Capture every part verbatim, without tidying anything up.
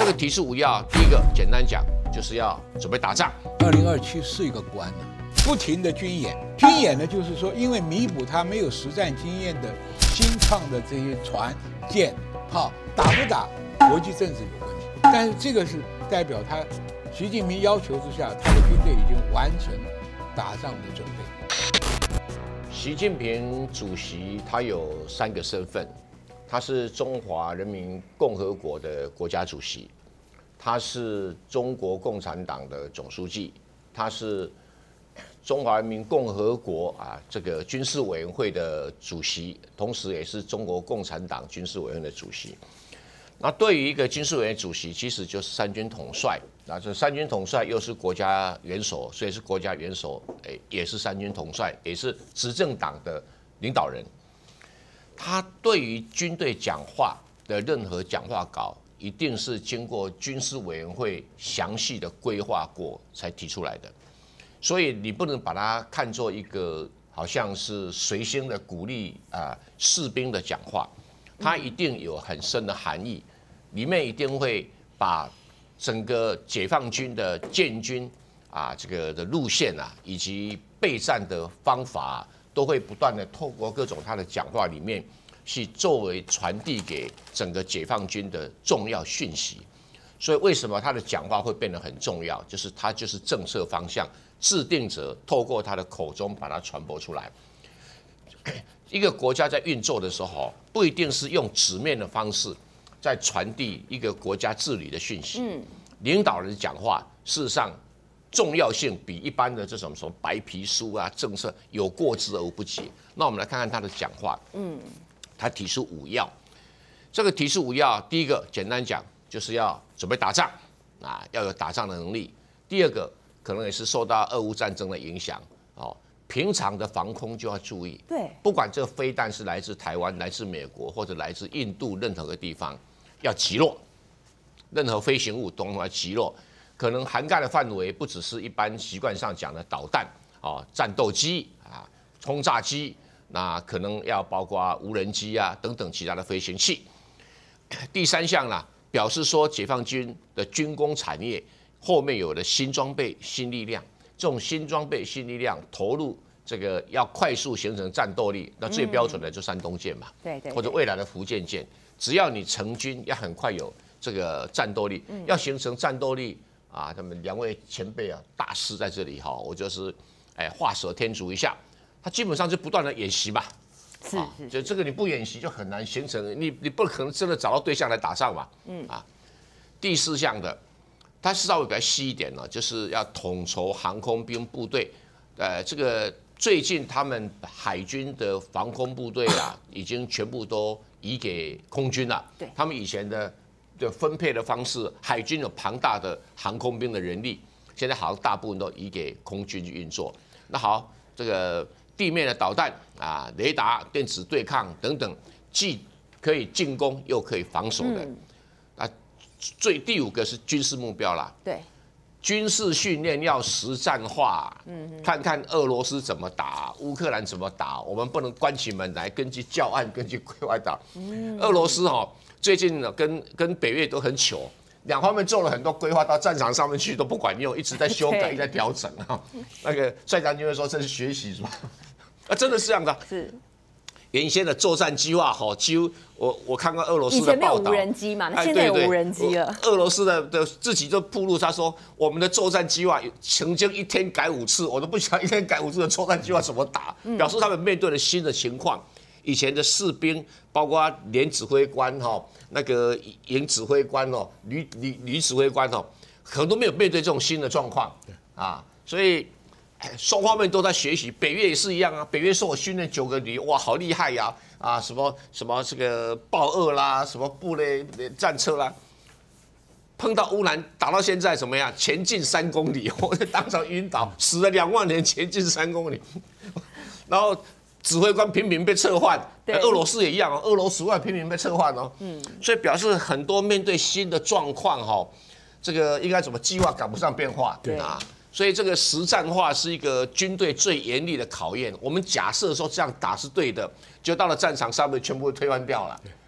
这个提示五要，第一个简单讲就是要准备打仗。 二零二七是一个关呢，不停的军演，军演呢就是说，因为弥补他没有实战经验的新创的这些船舰炮，打不打国际政治有问题，但是这个是代表他习近平要求之下，他的军队已经完成打仗的准备。 习近平主席他有三个身份。 他是中华人民共和国的国家主席，他是中国共产党的总书记，他是中华人民共和国啊这个军事委员会的主席，同时也是中国共产党军事委员会的主席。那对于一个军事委员主席，其实就是三军统帅。那这三军统帅又是国家元首，所以是国家元首，诶，也是三军统帅，也是执政党的领导人。 他对于军队讲话的任何讲话稿，一定是经过军事委员会详细的规划过才提出来的，所以你不能把它看作一个好像是随心的鼓励啊士兵的讲话，它一定有很深的含义，里面一定会把整个解放军的建军啊这个的路线啊，以及备战的方法、啊。 都会不断的透过各种他的讲话里面，去作为传递给整个解放军的重要讯息。所以为什么他的讲话会变得很重要？就是他就是政策方向制定者，透过他的口中把它传播出来。一个国家在运作的时候，不一定是用纸面的方式在传递一个国家治理的讯息。嗯，领导人讲话，事实上。 重要性比一般的这种什么白皮书啊政策有过之而无不及。那我们来看看他的讲话。嗯，他提出五要，这个提出五要，第一个简单讲就是要准备打仗啊，要有打仗的能力。第二个可能也是受到俄乌战争的影响哦，平常的防空就要注意。 对， 不管这个飞弹是来自台湾、来自美国或者来自印度任何个地方，要击落，任何飞行物都要击落。 可能涵盖的范围不只是一般习惯上讲的导弹啊、战斗机啊、轰炸机，那可能要包括无人机啊等等其他的飞行器。第三项呢，表示说解放军的军工产业后面有了新装备、新力量，这种新装备、新力量投入这个要快速形成战斗力，那最标准的就山东舰嘛， 对对， 或者未来的福建舰，只要你成军，要很快有这个战斗力，要形成战斗力。 啊，他们两位前辈啊，大师在这里哈，我就是哎画蛇添足一下，他基本上就不断的演习嘛， 是是， 就这个你不演习就很难形成，你你不可能真的找到对象来打仗嘛，嗯啊，第四项的，它稍微比较细一点呢，就是要统筹航空兵部队，呃，这个最近他们海军的防空部队啊，已经全部都移给空军了， 对， 他们以前的。 的分配的方式，海军有庞大的航空兵的人力，现在好像大部分都移给空军去运作。那好，这个地面的导弹啊、雷达、电子对抗等等，既可以进攻又可以防守的。嗯、啊，最第五个是军事目标啦。 对， 军事训练要实战化，嗯，看看俄罗斯怎么打，乌克兰怎么打，我们不能关起门来根据教案、根据规划打。嗯、俄罗斯哈。 最近呢，跟跟北越都很糗，两方面做了很多规划，到战场上面去都不管用，一直在修改、一直在调整啊。那个帅将军会说这是学习是吧？啊，真的是这样的。是。原先的作战计划哈，几乎我我看过俄罗斯的报道，以前没有无人机嘛，那现在有无人机了。 俄罗斯的的自己就铺路，他说我们的作战计划曾经一天改五次，我都不晓得一天改五次的作战计划怎么打，表示他们面对了新的情况。 以前的士兵，包括连指挥官哈，那个营指挥官哦，旅旅旅指挥官哦，可能都没有面对这种新的状况啊，所以双方面都在学习。北约也是一样啊，北约说我训练九个旅，哇，好厉害呀！啊，什么什么这个豹二啦，什么布雷战车啦，碰到乌兰打到现在怎么样？前进三公里，我当场晕倒，死了两万人，前进三公里，然后。 指挥官频频被撤换，俄罗斯也一样哦，俄罗斯也频频被撤换哦。嗯，所以表示很多面对新的状况哈，这个应该怎么计划赶不上变化，对啊。所以这个实战化是一个军队最严厉的考验。我们假设说这样打是对的，就到了战场上面全部推翻掉了。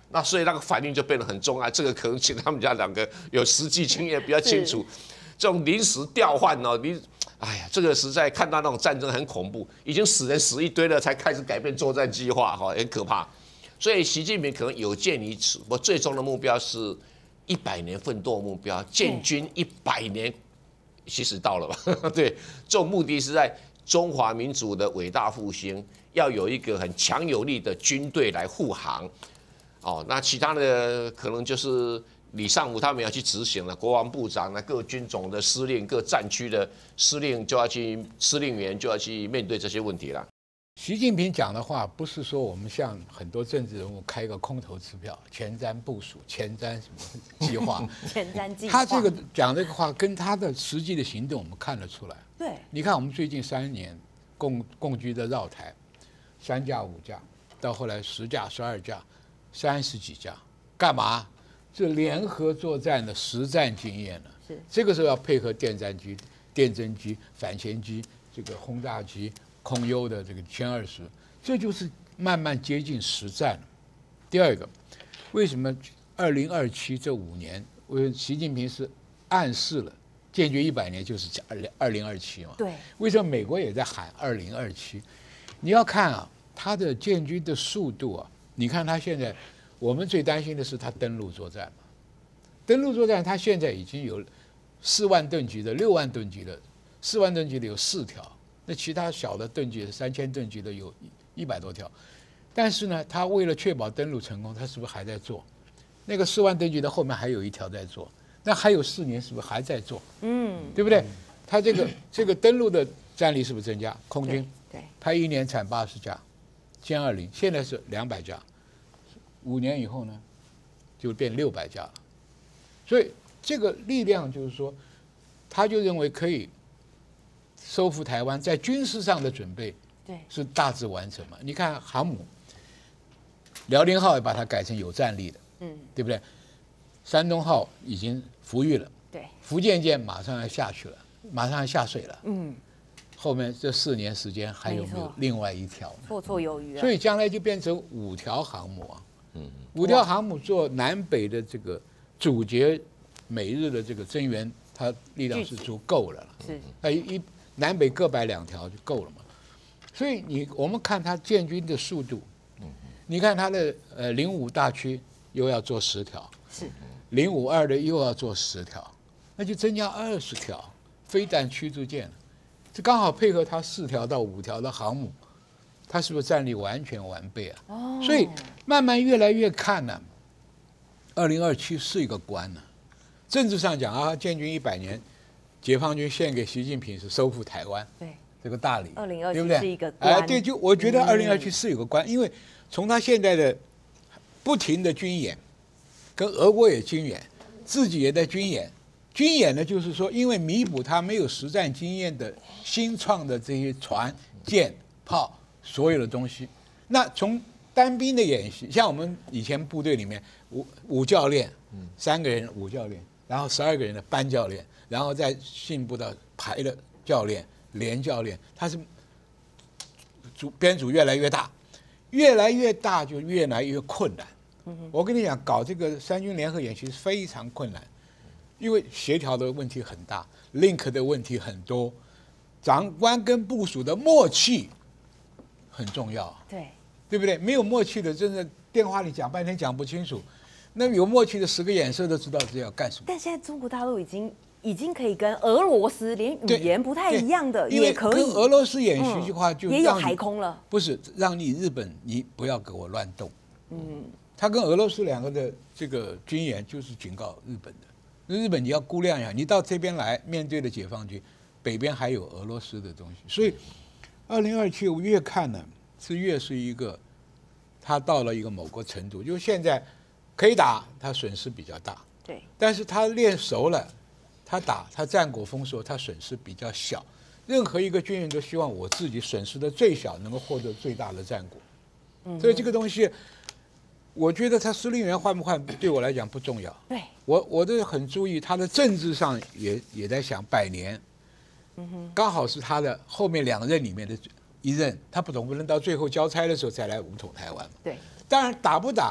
那所以那个反应就变得很重要。这个可能请他们家两个有实际经验比较清楚。这种临时调换哦，你哎呀，这个实在看到那种战争很恐怖，已经死人死一堆了，才开始改变作战计划哈，很可怕。所以习近平可能有鉴于此，我最终的目标是一百年奋斗目标，建军一百年，其实到了吧？对，这种目的是在中华民族的伟大复兴，要有一个很强有力的军队来护航。哦，那其他的可能就是李尚福他们要去执行了，国防部长呢、各军种的司令、各战区的司令就要去，司令员就要去面对这些问题了。 习近平讲的话不是说我们像很多政治人物开个空头支票、前瞻部署、前瞻什么计划， 前瞻计划。 他这个讲这个话跟他的实际的行动我们看得出来。 对， 你看我们最近三年共共居的绕台，三架五架，到后来十架、十二架、三十几架，干嘛？这联合作战的实战经验了。 是这个时候要配合电战机、电侦机、反潜机、这个轰炸机。空优的这个歼二十，这就是慢慢接近实战了。第二个，为什么二零二七这五年，为习近平是暗示了建军一百年就是二零二零二七嘛？ 对。 为什么美国也在喊二零二七？你要看啊，它的建军的速度啊，你看它现在，我们最担心的是它登陆作战嘛。登陆作战，它现在已经有四万吨级的、六万吨级的，四万吨级的有四条。那其他小的吨级、三千吨级的有一百多条，但是呢，他为了确保登陆成功，他是不是还在做？那个四万吨级的后面还有一条在做，那还有四年是不是还在做？嗯，对不对？他这个这个登陆的战力是不是增加？空军对， 他一年产八十架，歼二零现在是两百架，五年以后呢，就变六百架了。所以这个力量就是说，他就认为可以。收复台湾，在军事上的准备，对，是大致完成嘛？你看航母，辽宁号也把它改成有战力的，嗯，对不对？山东号已经服役了，对，福建舰马上要下去了，马上要下水了，嗯，后面这四年时间还有没有另外一条？ 绰绰有余啊。 所以将来就变成五条航母啊，嗯，五条航母做南北的这个阻截美日的这个增援，它力量是足够了，是，它一。南北各摆两条就够了嘛，所以你我们看它建军的速度，你看它的呃零五大区又要做十条，是零五二的又要做十条，那就增加二十条飞弹驱逐舰了，这刚好配合它四条到五条的航母，它是不是战力完全完备啊？哦，所以慢慢越来越看呢，二零二七是一个关呢、啊，政治上讲啊，建军一百年。解放军献给习近平是收复台湾，对这个大礼， 二零二七是一个关， 哎，对，就我觉得二零二七是有个关，因为从他现在的不停的军演，跟俄国也军演，自己也在军演，军演呢就是说，因为弥补他没有实战经验的新创的这些船舰炮所有的东西，那从单兵的演习，像我们以前部队里面五五教练，三个人五教练，然后十二个人的班教练。然后再进步到排的教练、连教练，他是组编组越来越大，越来越大就越来越困难。我跟你讲，搞这个三军联合演习是非常困难，因为协调的问题很大 ，link 的问题很多，长官跟部属的默契很重要。对，对不对？没有默契的，真的电话里讲半天讲不清楚。那有默契的，十个眼色都知道这要干什么。 但现在中国大陆已经。已经可以跟俄罗斯连语言不太一样的也可以跟俄罗斯演习的话，就也有海空了。 不是让你日本，你不要给我乱动。嗯，他跟俄罗斯两个的这个军演就是警告日本的，日本你要估量一下，你到这边来面对的解放军，北边还有俄罗斯的东西，所以二零二七我越看呢，是越是一个，他到了一个某个程度，就现在可以打，他损失比较大。对，但是他练熟了。他打他战果丰硕，他损失比较小。任何一个军人都希望我自己损失的最小，能够获得最大的战果。嗯，所以这个东西，我觉得他司令员换不换，对我来讲不重要。对，我我都很注意他的政治上也也在想百年。嗯哼，刚好是他的后面两任里面的一任，他不总不能到最后交差的时候再来武统台湾嘛。对，当然打不打。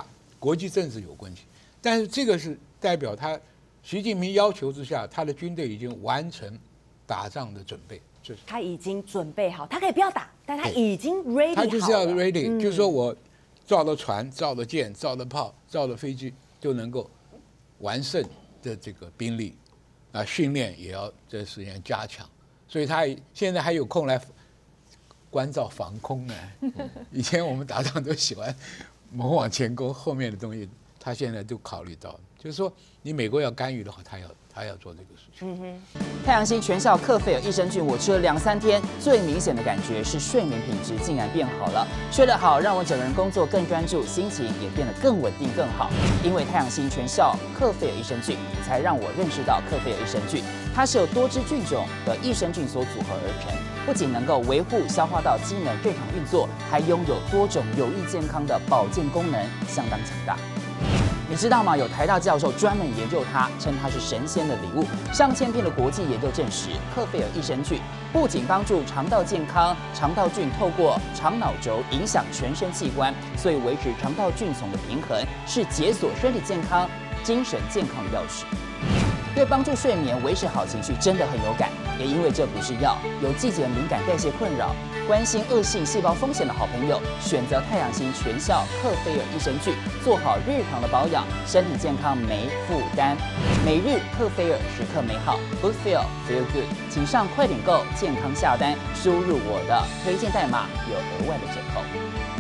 国际政治有关系。但是这个是代表他习近平要求之下，他的军队已经完成打仗的准备。就是他已经准备好，他可以不要打，但他已经 ready 好了。 他就是要 ready，、 嗯、 就是说我造了船、造了舰、造了炮、造了飞机，就能够完胜的这个兵力啊，训练也要这时间加强。所以他现在还有空来关照防空呢。以前我们打仗都喜欢猛往前攻，后面的东西他现在都考虑到，就是说你美国要干预的话，他要他要做这个事情。 嗯哼。 太阳星全效克菲尔益生菌，我吃了两三天，最明显的感觉是睡眠品质竟然变好了。睡得好，让我整个人工作更专注，心情也变得更稳定更好。因为太阳星全效克菲尔益生菌，才让我认识到克菲尔益生菌，它是由多支菌种的益生菌所组合而成，不仅能够维护消化道机能正常运作，还拥有多种有益健康的保健功能，相当强大。你知道吗？有台大教授专门研究它，称它是神仙的礼物。上千篇的国际研究证实，克菲尔益生菌不仅帮助肠道健康，肠道菌透过肠脑轴影响全身器官，所以维持肠道菌丛的平衡，是解锁身体健康、精神健康的钥匙。对帮助睡眠、维持好情绪真的很有感。也因为这不是药，有季节敏感、代谢困扰、关心恶性细胞风险的好朋友，选择太阳星全效克菲尔益生菌，做好日常的保养，身体健康没负担。每日克菲尔，时刻美好 ，Good Feel Feel Good， 请上快点购健康下单，输入我的推荐代码，有额外的折扣。